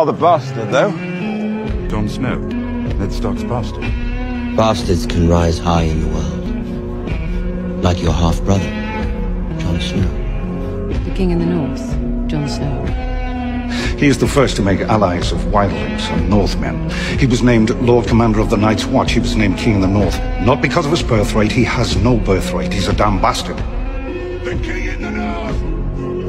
rather bastard, though. Jon Snow, Ned Stark's bastard. Bastards can rise high in the world. Like your half-brother, Jon Snow. The king in the north, Jon Snow. He is the first to make allies of wildlings and Northmen. He was named Lord Commander of the Night's Watch. He was named King in the North. Not because of his birthright. He has no birthright. He's a damn bastard. The king in the north!